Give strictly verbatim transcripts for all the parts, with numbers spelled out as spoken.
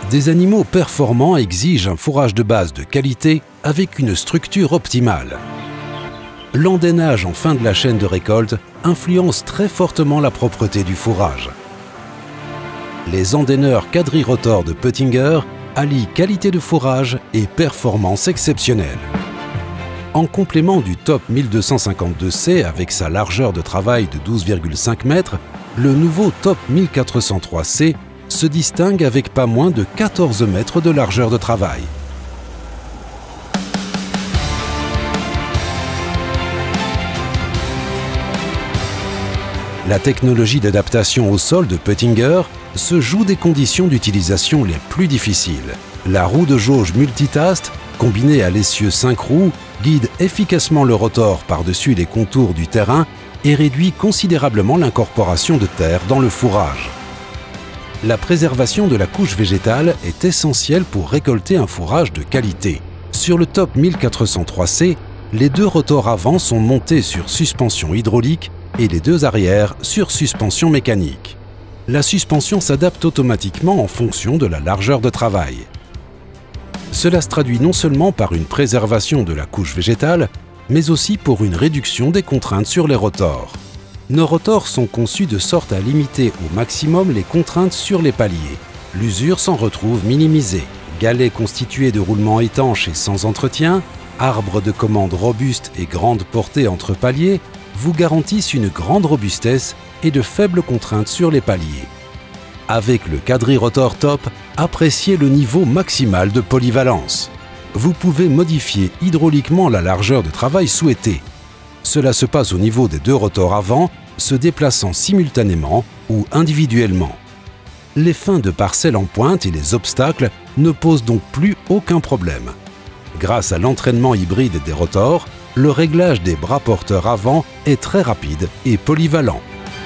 Des animaux performants exigent un fourrage de base de qualité avec une structure optimale. L'endainage en fin de la chaîne de récolte influence très fortement la propreté du fourrage. Les endaineurs quadrirotors de Peutinger allient qualité de fourrage et performance exceptionnelle. En complément du Top mille deux cent cinquante-deux C avec sa largeur de travail de douze virgule cinq mètres, le nouveau Top mille quatre cent trois C se distingue avec pas moins de quatorze mètres de largeur de travail. La technologie d'adaptation au sol de Peutinger se joue des conditions d'utilisation les plus difficiles. La roue de jauge multitask, combinée à l'essieu cinq roues, guide efficacement le rotor par-dessus les contours du terrain et réduit considérablement l'incorporation de terre dans le fourrage. La préservation de la couche végétale est essentielle pour récolter un fourrage de qualité. Sur le Top mille quatre cent trois C, les deux rotors avant sont montés sur suspension hydraulique et les deux arrières sur suspension mécanique. La suspension s'adapte automatiquement en fonction de la largeur de travail. Cela se traduit non seulement par une préservation de la couche végétale, mais aussi pour une réduction des contraintes sur les rotors. Nos rotors sont conçus de sorte à limiter au maximum les contraintes sur les paliers. L'usure s'en retrouve minimisée. Galets constitués de roulements étanches et sans entretien, arbres de commande robustes et grande portée entre paliers vous garantissent une grande robustesse et de faibles contraintes sur les paliers. Avec le quadrirotor Top, appréciez le niveau maximal de polyvalence. Vous pouvez modifier hydrauliquement la largeur de travail souhaitée. Cela se passe au niveau des deux rotors avant, se déplaçant simultanément ou individuellement. Les fins de parcelles en pointe et les obstacles ne posent donc plus aucun problème. Grâce à l'entraînement hybride des rotors, le réglage des bras porteurs avant est très rapide et polyvalent.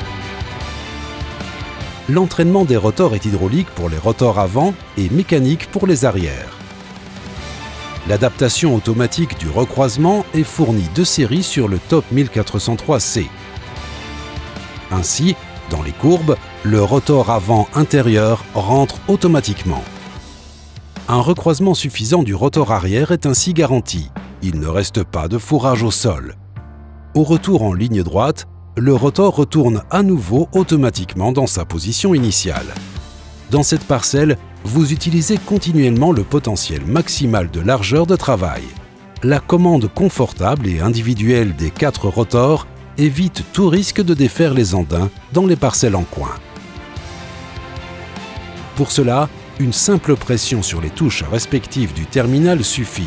L'entraînement des rotors est hydraulique pour les rotors avant et mécanique pour les arrières. L'adaptation automatique du recroisement est fournie de série sur le Top mille quatre cent trois C. Ainsi, dans les courbes, le rotor avant intérieur rentre automatiquement. Un recroisement suffisant du rotor arrière est ainsi garanti. Il ne reste pas de fourrage au sol. Au retour en ligne droite, le rotor retourne à nouveau automatiquement dans sa position initiale. Dans cette parcelle, vous utilisez continuellement le potentiel maximal de largeur de travail. La commande confortable et individuelle des quatre rotors évite tout risque de défaire les andins dans les parcelles en coin. Pour cela, une simple pression sur les touches respectives du terminal suffit.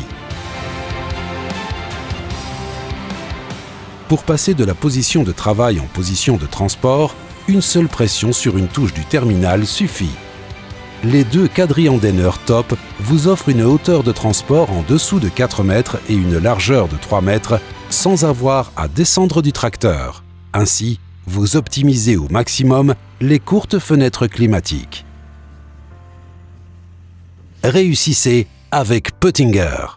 Pour passer de la position de travail en position de transport, une seule pression sur une touche du terminal suffit. Les deux quadri-endaineurs Top vous offrent une hauteur de transport en dessous de quatre mètres et une largeur de trois mètres sans avoir à descendre du tracteur. Ainsi, vous optimisez au maximum les courtes fenêtres climatiques. Réussissez avec Peutinger.